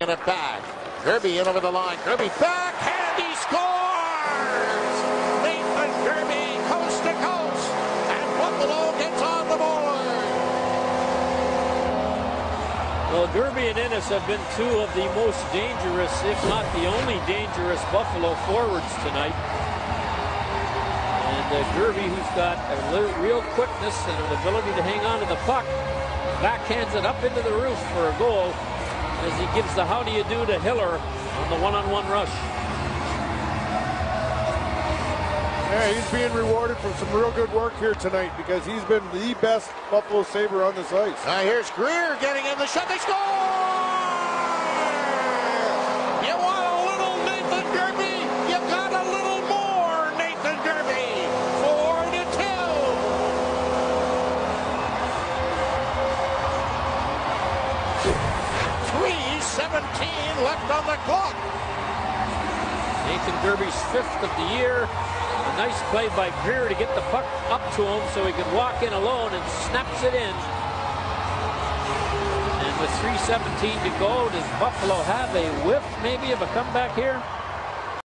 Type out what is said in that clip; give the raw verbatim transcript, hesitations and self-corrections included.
And it back. Gerby in over the line. Gerby back. And he scores! Nathan Gerby coast to coast. And Buffalo gets on the board. Well, Gerby and Ennis have been two of the most dangerous, if not the only dangerous Buffalo forwards tonight. And uh, Gerby, who's got a real quickness and an ability to hang on to the puck, backhands it up into the roof for a goal as he gives the how do you do to Hiller on the one-on-one rush. Yeah, he's being rewarded for some real good work here tonight because he's been the best Buffalo Sabre on this ice. Now here's Greer getting in the shot. They score! You want a little Nathan Gerby? You got a little more Nathan Gerby. Four to two. three seventeen left on the clock. Nathan Gerby's fifth of the year. A nice play by Greer to get the puck up to him so he could walk in alone and snaps it in. And with three seventeen to go, does Buffalo have a whiff maybe of a comeback here?